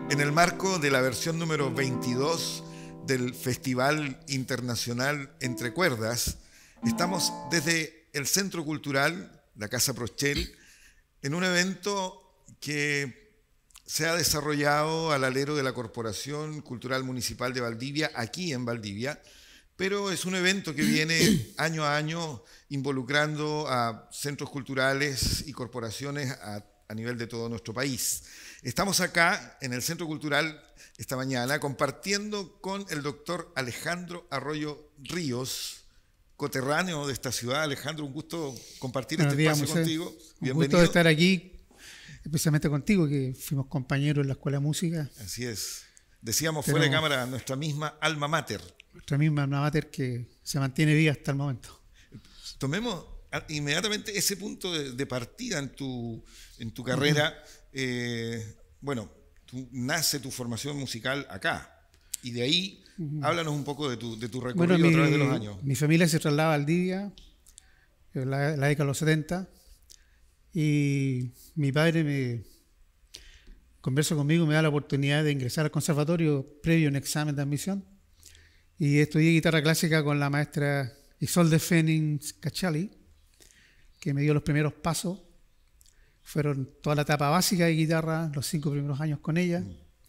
En el marco de la versión número 22 del Festival Internacional Entre Cuerdas, estamos desde el Centro Cultural, la Casa Prochel, en un evento que se ha desarrollado al alero de la Corporación Cultural Municipal de Valdivia, aquí en Valdivia, pero es un evento que viene año a año involucrando a centros culturales y corporaciones a nivel de todo nuestro país. Estamos acá en el Centro Cultural esta mañana compartiendo con el doctor Alejandro Arroyo Ríos, coterráneo de esta ciudad. Alejandro, un gusto compartir este espacio contigo. Bienvenido. Un gusto de estar aquí, especialmente contigo, que fuimos compañeros en la Escuela de Música. Así es. Decíamos fuera de cámara, nuestra misma alma mater. Nuestra misma alma mater que se mantiene viva hasta el momento. Tomemos inmediatamente ese punto de partida en tu carrera. Bueno, nace tu formación musical acá, y de ahí háblanos un poco de tu recorrido a través de los años. Mi familia se traslada a Valdivia en la década de los 70, y mi padre conversa conmigo, me da la oportunidad de ingresar al conservatorio previo a un examen de admisión, y estudié guitarra clásica con la maestra Isolde Fénix Cachali, que me dio los primeros pasos. Fueron toda la etapa básica de guitarra, los 5 primeros años con ella.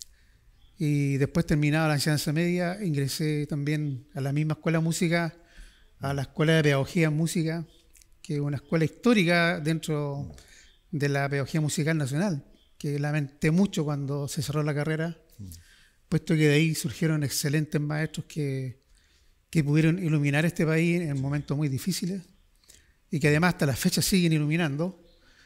Y después, terminada la enseñanza media, ingresé también a la misma escuela de música, a la Escuela de Pedagogía en Música, que es una escuela histórica dentro de la pedagogía musical nacional, que lamenté mucho cuando se cerró la carrera, puesto que de ahí surgieron excelentes maestros que pudieron iluminar este país en momentos muy difíciles, y que además hasta la fecha siguen iluminando.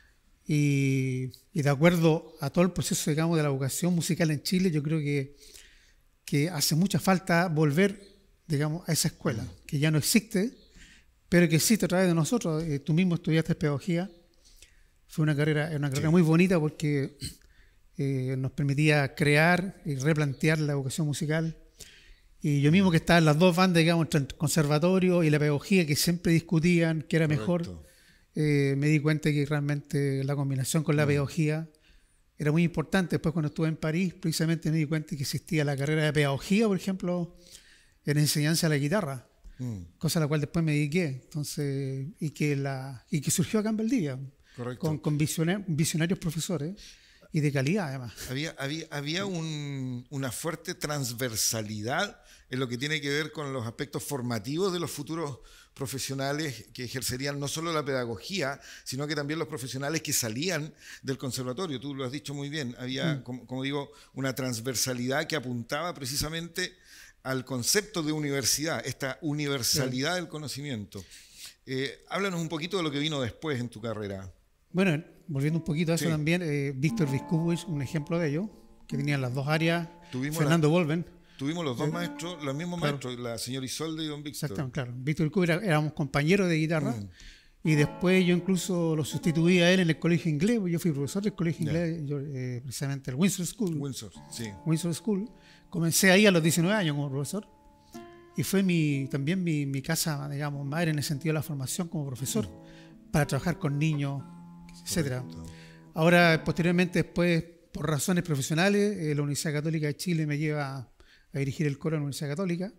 Y de acuerdo a todo el proceso, digamos, de la educación musical en Chile, yo creo que hace mucha falta volver, digamos, a esa escuela, que ya no existe, pero que existe a través de nosotros. Tú mismo estudiaste pedagogía. Fue una carrera muy bonita, porque nos permitía crear y replantear la educación musical. Y yo mismo, que estaba en las dos bandas, digamos, entre el conservatorio y la pedagogía, que siempre discutían qué era mejor, me di cuenta que realmente la combinación con la pedagogía era muy importante. Después, cuando estuve en París, precisamente me di cuenta que existía la carrera de pedagogía, por ejemplo, en enseñanza de la guitarra, cosa a la cual después me dediqué. Entonces, y que surgió acá en Valdivia, con visionarios profesores, y de calidad además. Había una fuerte transversalidad en lo que tiene que ver con los aspectos formativos de los futuros profesionales que ejercerían no solo la pedagogía, sino que también los profesionales que salían del conservatorio. Tú lo has dicho muy bien. Había, como digo, una transversalidad que apuntaba precisamente al concepto de universidad, esta universalidad del conocimiento. Háblanos un poquito de lo que vino después en tu carrera. Bueno, volviendo un poquito a eso también, Víctor Vizcubich, un ejemplo de ello, que tenían las dos áreas. Fernando Volven. Tuvimos los dos maestros, los mismos maestros, la señora Isolde y don Víctor. Exactamente, claro. Víctor Vizcubich éramos compañeros de guitarra, y después yo incluso lo sustituí a él en el colegio inglés. Yo fui profesor del colegio inglés, precisamente el Windsor School. Windsor School. Comencé ahí a los 19 años como profesor, y fue también mi casa, digamos, madre, en el sentido de la formación como profesor, para trabajar con niños, etcétera. Ahora, posteriormente, después, por razones profesionales, la Universidad Católica de Chile me lleva a dirigir el coro de la Universidad Católica,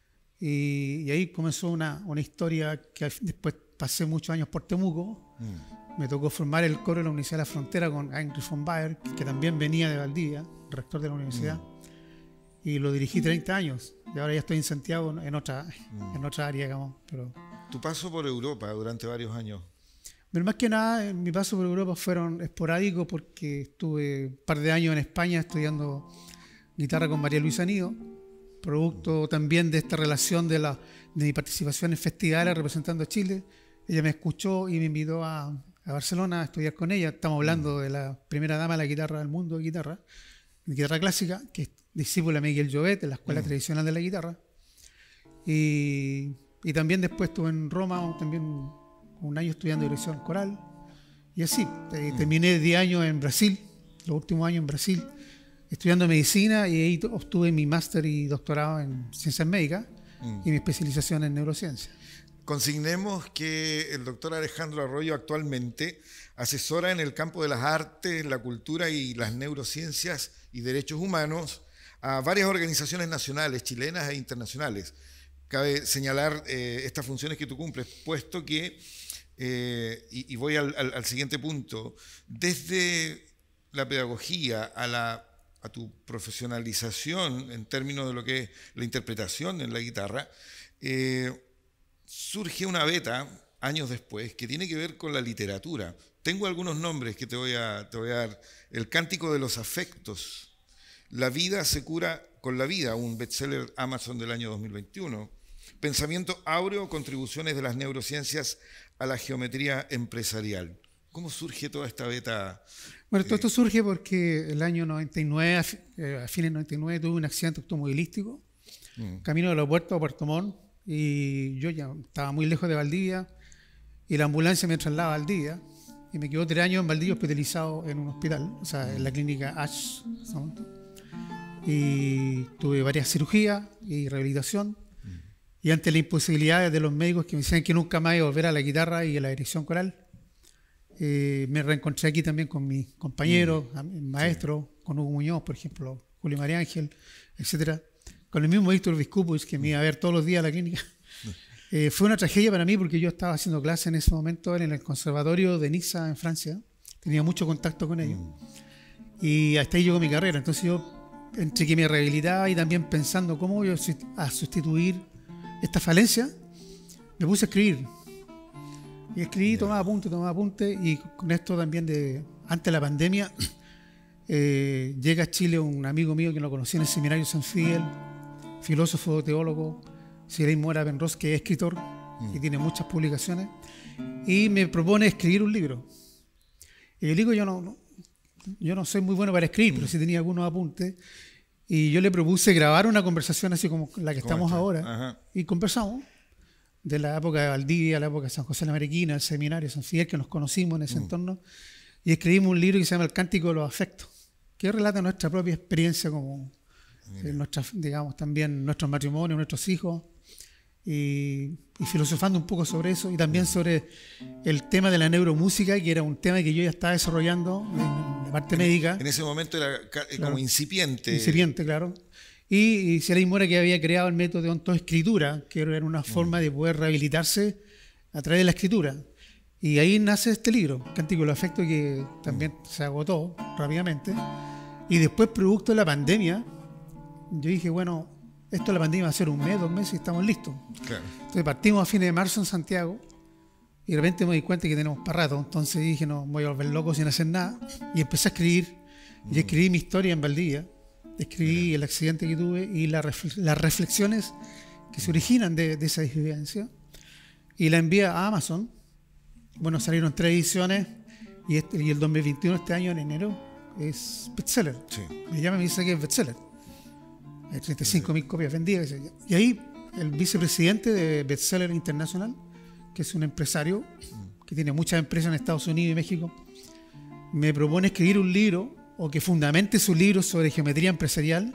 y ahí comenzó una historia que después pasé muchos años por Temuco. Me tocó formar el coro de la Universidad de la Frontera con Heinrich von Baer, que también venía de Valdivia, rector de la universidad, y lo dirigí 30 años, y ahora ya estoy en Santiago en otra área, digamos. Pero tu paso por Europa durante varios años. Pero más que nada, mi paso por Europa fueron esporádicos, porque estuve un par de años en España estudiando guitarra con María Luisa Nido, producto también de esta relación de mi participación en festivales representando a Chile. Ella me escuchó y me invitó a Barcelona a estudiar con ella. Estamos hablando de la primera dama de la guitarra del mundo, de guitarra clásica, que es discípula de Miguel Llobet, de la escuela tradicional de la guitarra. Y también después estuve en Roma, también un año estudiando dirección coral, y así terminé 10 años en Brasil, los últimos años en Brasil, estudiando medicina, y ahí obtuve mi máster y doctorado en ciencias médicas y mi especialización en neurociencia. consignemos que el doctor Alejandro Arroyo actualmente asesora en el campo de las artes, la cultura y las neurociencias y derechos humanos a varias organizaciones nacionales, chilenas e internacionales. Cabe señalar estas funciones que tú cumples, puesto que, y voy al siguiente punto, desde la pedagogía a tu profesionalización en términos de lo que es la interpretación en la guitarra, surge una beta, años después, que tiene que ver con la literatura. Tengo algunos nombres que te voy a dar. El Cántico de los Afectos, La vida se cura con la vida, un bestseller Amazon del año 2021. Pensamiento áureo, contribuciones de las neurociencias a la geometría empresarial. ¿Cómo surge toda esta beta? Bueno, todo esto surge porque el año 99, a fines del 99, tuve un accidente automovilístico, camino del aeropuerto a Puerto Montt, y yo ya estaba muy lejos de Valdivia, y la ambulancia me trasladaba a Valdivia, y me quedó 3 años en Valdivia hospitalizado en un hospital, o sea, en la clínica Ash, y tuve varias cirugías y rehabilitación, y ante la imposibilidad de los médicos que me decían que nunca más iba a volver a la guitarra y a la dirección coral, me reencontré aquí también con mis compañeros, maestros, con Hugo Muñoz, por ejemplo, Julio María Ángel, etcétera, con el mismo Víctor Vizcupovic, que me iba a ver todos los días a la clínica. Fue una tragedia para mí porque yo estaba haciendo clase en ese momento en el Conservatorio de Niza, en Francia. Tenía mucho contacto con ellos. Y hasta ahí llegó mi carrera. Entonces yo, entre que me rehabilitaba y también pensando cómo voy a sustituir esta falencia, me puse a escribir. Y escribí, tomaba apuntes, y con esto también antes de la pandemia, llega a Chile un amigo mío que lo conocí en el seminario San Fidel, filósofo, teólogo, Sirain Mora Benros, que es escritor y tiene muchas publicaciones, y me propone escribir un libro. Y yo digo, yo no soy muy bueno para escribir, pero sí tenía algunos apuntes, y yo le propuse grabar una conversación así como la que estamos ahora. Ajá. Y conversamos de la época de Valdivia, la época de San José de la Mariquina, el seminario San Fidel, que nos conocimos en ese entorno, y escribimos un libro que se llama El Cántico de los Afectos, que relata nuestra propia experiencia como digamos, también nuestros matrimonios, nuestros hijos, y filosofando un poco sobre eso, y también sobre el tema de la neuromúsica, que era un tema que yo ya estaba desarrollando en la parte médica. En ese momento era como incipiente. Incipiente, claro. Y Sirain Mora, que había creado el método de ontoescritura, que era una forma de poder rehabilitarse a través de la escritura. Y ahí nace este libro, Cántico de los Afectos, que también se agotó rápidamente. Y después, producto de la pandemia, yo dije, bueno, esto de la pandemia va a ser 1 mes, 2 meses y estamos listos. Claro. Entonces partimos a fines de marzo en Santiago y de repente me di cuenta que tenemos para rato. Entonces dije, no, me voy a volver loco sin hacer nada. Y empecé a escribir. Y escribí mi historia en Valdivia. Escribí el accidente que tuve y las reflexiones que se originan de esa experiencia. Y la envié a Amazon. Bueno, salieron 3 ediciones y el 2021, este año, en enero, es bestseller. Sí. Me llama y me dice que es bestseller. Hay 35.000 copias vendidas. Y ahí el vicepresidente de Bestseller International, que es un empresario que tiene muchas empresas en Estados Unidos y México, me propone escribir un libro, o que fundamente su libro sobre geometría empresarial,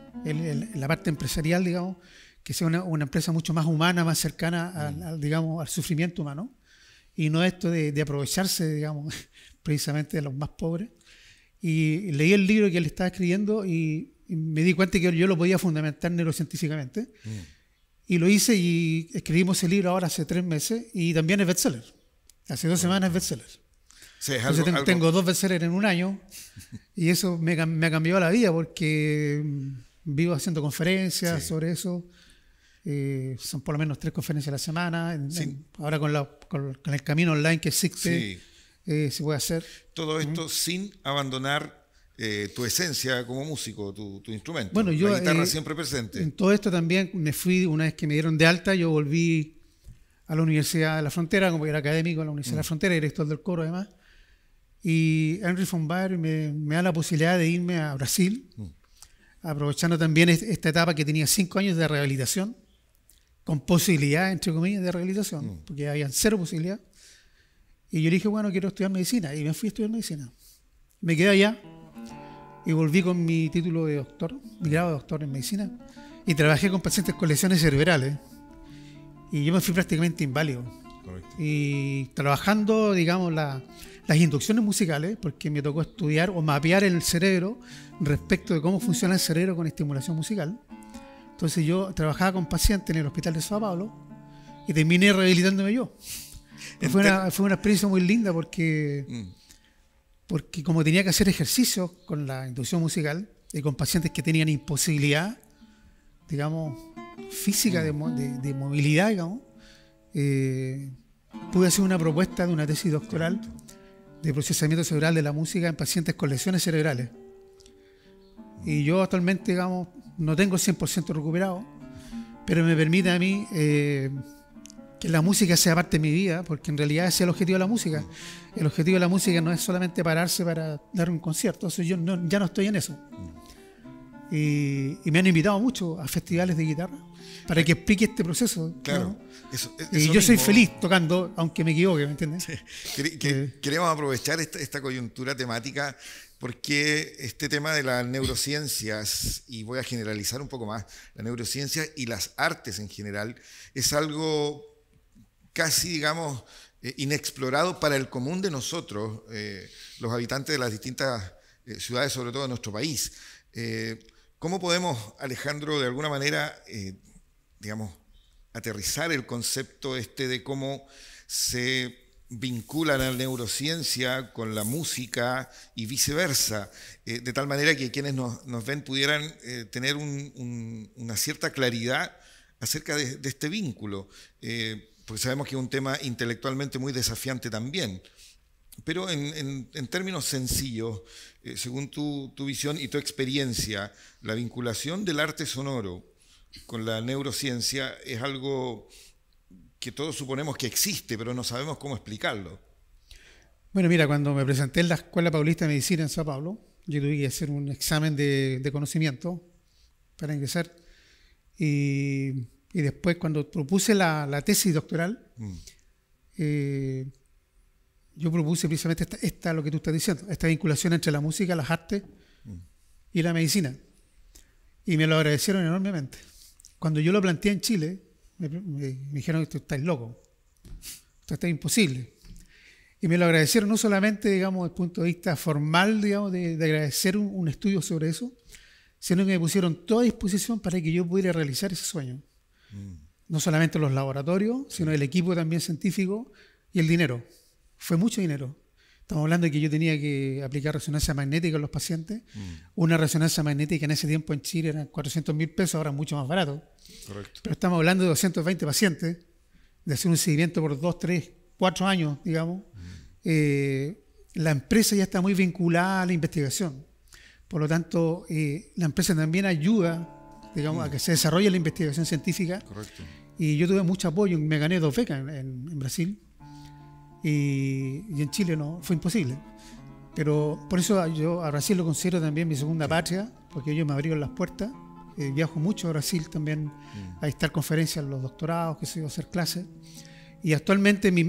la parte empresarial, digamos, que sea una empresa mucho más humana, más cercana digamos, al sufrimiento humano, y no esto de aprovecharse, digamos, precisamente de los más pobres. Y leí el libro que él estaba escribiendo y me di cuenta que yo lo podía fundamentar neurocientíficamente. Y lo hice y escribimos el libro ahora hace 3 meses y también es bestseller. Hace 2 semanas es bestseller. Sí, entonces tengo 2 bestsellers en 1 año y eso me ha cambiado la vida porque vivo haciendo conferencias sobre eso. Son por lo menos 3 conferencias a la semana. Ahora con el camino online que existe, se puede hacer. Todo esto sin abandonar tu esencia como músico, tu instrumento. Bueno, yo, la guitarra siempre presente. En todo esto también me fui, una vez que me dieron de alta, yo volví a la Universidad de la Frontera, como era académico en la Universidad de la Frontera, director del coro además. Y Henry von Baer me da la posibilidad de irme a Brasil, aprovechando también esta etapa que tenía 5 años de rehabilitación, con posibilidad, entre comillas, de rehabilitación, porque había 0 posibilidad. Y yo dije, bueno, quiero estudiar medicina, y me fui a estudiar medicina. Me quedé allá y volví con mi título de doctor, mi grado de doctor en medicina, y trabajé con pacientes con lesiones cerebrales. y yo me fui prácticamente inválido. Correcto. Y trabajando, digamos, las inducciones musicales, porque me tocó estudiar o mapear el cerebro respecto de cómo funciona el cerebro con estimulación musical. Entonces yo trabajaba con pacientes en el hospital de Sao Paulo y terminé rehabilitándome yo. Fue una experiencia muy linda porque como tenía que hacer ejercicios con la inducción musical y con pacientes que tenían imposibilidad, digamos, física de movilidad, digamos, pude hacer una propuesta de una tesis doctoral de procesamiento cerebral de la música en pacientes con lesiones cerebrales. Y yo actualmente, digamos, no tengo el 100% recuperado, pero me permite a mí que la música sea parte de mi vida, porque en realidad ese es el objetivo de la música. El objetivo de la música no es solamente pararse para dar un concierto, yo ya no estoy en eso. Y me han invitado mucho a festivales de guitarra para que explique este proceso. Claro. ¿No? Eso y yo soy feliz tocando, aunque me equivoque, ¿me entiendes? Queremos aprovechar esta coyuntura temática porque este tema de las neurociencias, y voy a generalizar un poco más, la neurociencia y las artes en general, es algo casi, digamos, inexplorado para el común de nosotros, los habitantes de las distintas ciudades, sobre todo de nuestro país. ¿Cómo podemos, Alejandro, de alguna manera, digamos, aterrizar el concepto de cómo se vincula la neurociencia con la música y viceversa, de tal manera que quienes nos ven pudieran tener una cierta claridad acerca de este vínculo, porque sabemos que es un tema intelectualmente muy desafiante también. Pero en términos sencillos, según tu visión y tu experiencia, la vinculación del arte sonoro con la neurociencia es algo que todos suponemos que existe, pero no sabemos cómo explicarlo. Bueno, mira, cuando me presenté en la Escuela Paulista de Medicina en Sao Paulo, yo tuve que hacer un examen de conocimiento para ingresar. Y después, cuando propuse la tesis doctoral, yo propuse precisamente esta lo que tú estás diciendo, esta vinculación entre la música, las artes y la medicina. Y me lo agradecieron enormemente. Cuando yo lo planteé en Chile, me dijeron que tú estás loco, esto está imposible. Y me lo agradecieron no solamente, digamos, desde el punto de vista formal, digamos, de agradecer un estudio sobre eso, sino que me pusieron toda disposición para que yo pudiera realizar ese sueño. No solamente los laboratorios, sino el equipo también científico y el dinero. Fue mucho dinero. Estamos hablando de que yo tenía que aplicar resonancia magnética a los pacientes. Una resonancia magnética en ese tiempo en Chile eran 400.000 pesos, ahora mucho más barato. Correcto. Pero estamos hablando de 220 pacientes, de hacer un seguimiento por 2, 3, 4 años, digamos. La empresa ya está muy vinculada a la investigación. Por lo tanto, la empresa también ayuda, digamos, a que se desarrolle la investigación científica. Correcto. Y yo tuve mucho apoyo, me gané 2 becas en Brasil. Y en Chile no, fue imposible. Pero por eso yo a Brasil lo considero también mi segunda patria, porque ellos me abrieron las puertas. Viajo mucho a Brasil también a dictar conferencias en los doctorados, que sé yo, a hacer clases. Y actualmente mi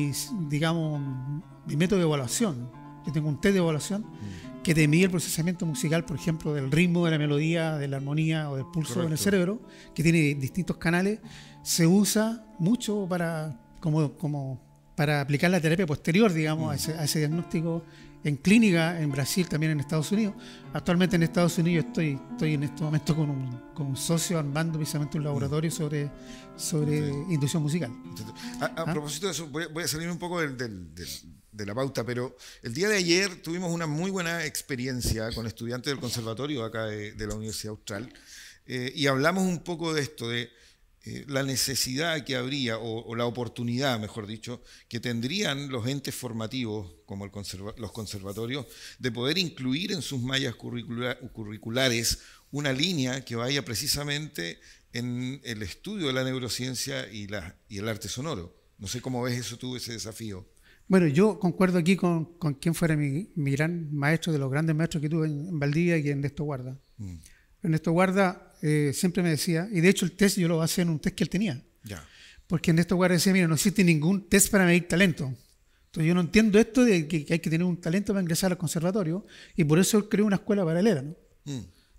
método de evaluación, yo tengo un test de evaluación que te mide el procesamiento musical, por ejemplo, del ritmo, de la melodía, de la armonía o del pulso. Correcto. En el cerebro, que tiene distintos canales, se usa mucho para aplicar la terapia posterior, digamos, a ese diagnóstico en clínica, en Brasil, también en Estados Unidos. Actualmente en Estados Unidos estoy en este momento con un socio armando precisamente un laboratorio sobre inducción musical. A propósito de eso, voy a salir un poco de la pauta, pero el día de ayer tuvimos una muy buena experiencia con estudiantes del conservatorio acá de la Universidad Austral, y hablamos un poco de esto, de la necesidad que habría, o la oportunidad, mejor dicho, que tendrían los entes formativos, como los conservatorios, de poder incluir en sus mallas curriculares una línea que vaya precisamente en el estudio de la neurociencia y el arte sonoro. No sé cómo ves eso tú, ese desafío. Bueno, yo concuerdo aquí con quien fuera mi gran maestro, de los grandes maestros que tuve en Valdivia, y en Ernesto Guarda. Ernesto Guarda siempre me decía, y de hecho el test yo lo basé en un test que él tenía. Ya. Porque Ernesto Guarda decía, mira, no existe ningún test para medir talento. Entonces yo no entiendo esto de que hay que tener un talento para ingresar al conservatorio, y por eso él creó una escuela paralela, ¿no?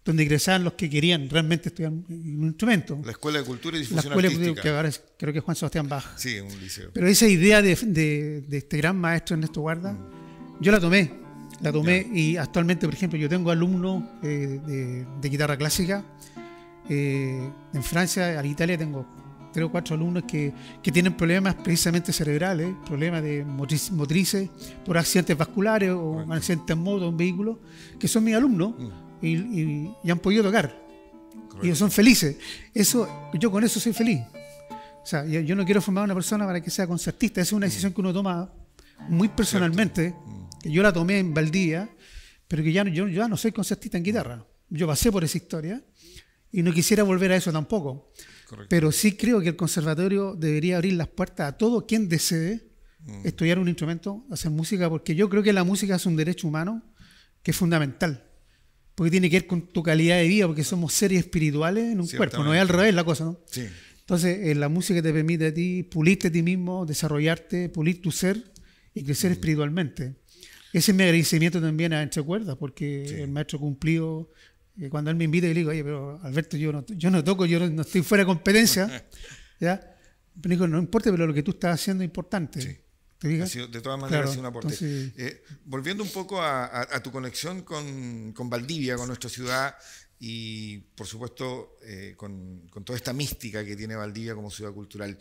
donde ingresaban los que querían realmente estudiar un instrumento. La Escuela de Cultura y La Difusión escuela Artística. que ahora creo que es Juan Sebastián Bach. Sí, un liceo. Pero esa idea de este gran maestro Ernesto Guarda, yo la tomé. Y actualmente, por ejemplo, yo tengo alumnos de guitarra clásica. En Francia, en Italia tengo 3 o 4 alumnos que tienen problemas precisamente cerebrales, problemas de motrices por accidentes vasculares o accidentes en moto, en vehículo, que son mis alumnos y han podido tocar. Correcto. Y ellos son felices. Yo con eso soy feliz. O sea, yo no quiero formar a una persona para que sea concertista. Esa es una decisión que uno toma muy personalmente, que yo la tomé en Valdivia, pero que yo ya no soy concertista en guitarra. Yo pasé por esa historia y no quisiera volver a eso tampoco. Correcto. Pero sí creo que el conservatorio debería abrir las puertas a todo quien desee estudiar un instrumento, hacer música, porque yo creo que la música es un derecho humano que es fundamental, porque tiene que ver con tu calidad de vida, porque somos seres espirituales en un cuerpo, no es al revés la cosa, ¿no? Sí. Entonces, la música te permite a ti pulirte a ti mismo, desarrollarte, pulir tu ser y crecer espiritualmente. Ese es mi agradecimiento también a Entre Cuerdas, porque el maestro cumplido, cuando él me invita y le digo, oye, pero Alberto, yo no toco, yo no estoy fuera de competencia, ¿ya? Pero digo, no importa, pero lo que tú estás haciendo es importante. Sí. De todas maneras, ha sido un aporte. Entonces, volviendo un poco a tu conexión con Valdivia, con nuestra ciudad, y por supuesto con toda esta mística que tiene Valdivia como ciudad cultural.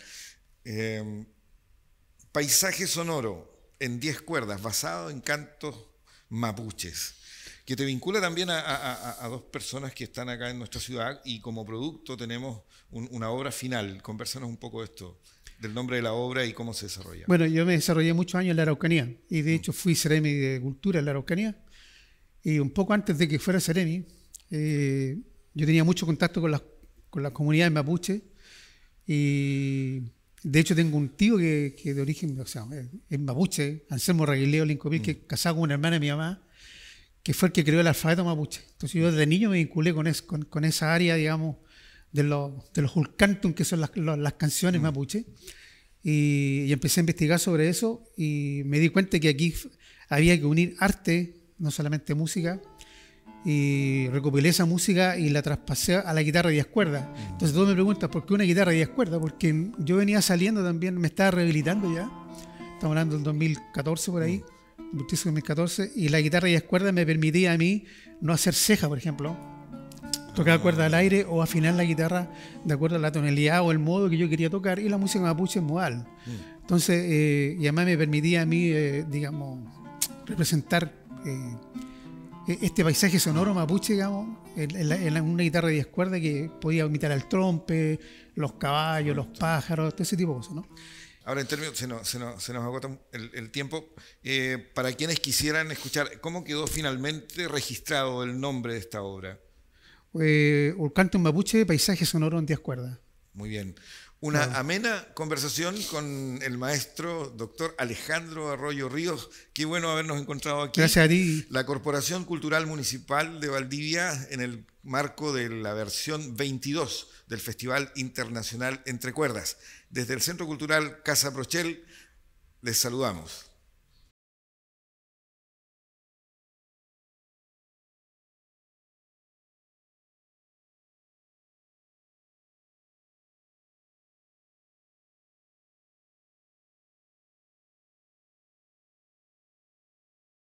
Paisaje sonoro en 10 cuerdas, basado en cantos mapuches, que te vincula también a 2 personas que están acá en nuestra ciudad, y como producto tenemos una obra final. Convérsanos un poco de esto, del nombre de la obra y cómo se desarrolla. Bueno, yo me desarrollé muchos años en la Araucanía, y de hecho fui Ceremi de Cultura en la Araucanía, y un poco antes de que fuera Ceremi, yo tenía mucho contacto con las comunidades mapuche, y de hecho tengo un tío que de origen, o sea, es mapuche, Anselmo Raguileo Lincopil, que es casado con una hermana de mi mamá, que fue el que creó el alfabeto mapuche. Entonces yo desde niño me vinculé con esa área, digamos, de los Hulcantum, que son las canciones mapuche, y empecé a investigar sobre eso, y me di cuenta que aquí había que unir arte, no solamente música, y recopilé esa música y la traspasé a la guitarra de 10 cuerdas. Entonces tú me preguntas, ¿por qué una guitarra de 10 cuerdas? Porque yo venía saliendo también, me estaba rehabilitando ya, estamos hablando del 2014 por ahí, 2014, y la guitarra de 10 cuerdas me permitía a mí no hacer ceja, por ejemplo, tocar cuerdas al aire o afinar la guitarra de acuerdo a la tonalidad o el modo que yo quería tocar, y la música mapuche es modal. Entonces, y además me permitía a mí, digamos, representar este paisaje sonoro mapuche, digamos, en una guitarra de 10 cuerdas que podía imitar al trompe, los caballos, los pájaros, todo ese tipo de cosas, ¿no? Ahora, en términos, se nos agota el tiempo. Para quienes quisieran escuchar, ¿cómo quedó finalmente registrado el nombre de esta obra? Hulcantum mapuche, paisaje sonoro en 10 cuerdas. Muy bien. Una amena conversación con el maestro doctor Alejandro Arroyo Ríos. Qué bueno habernos encontrado aquí. Gracias a ti. La Corporación Cultural Municipal de Valdivia, en el marco de la versión 22 del Festival Internacional Entre Cuerdas. Desde el Centro Cultural Casa Prochel, les saludamos.